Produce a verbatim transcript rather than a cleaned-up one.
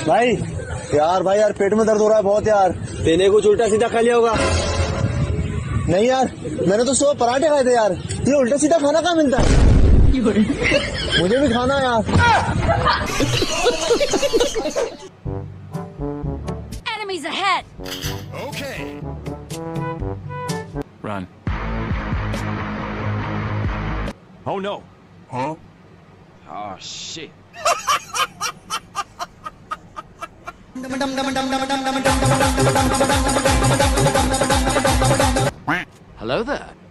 भाई यार भाई यार पेट में दर्द हो रहा है बहुत यार। तेने कुछ उल्टा सीधा खा लिया होगा। नहीं यार मैंने तो सुबह पराठे खाए थे यार। ये उल्टा सीधा खाना कहाँ मिलता है? मुझे भी खाना है यार। Enemies ahead. Okay. Run. Oh no. Huh? Oh shit. Hello there.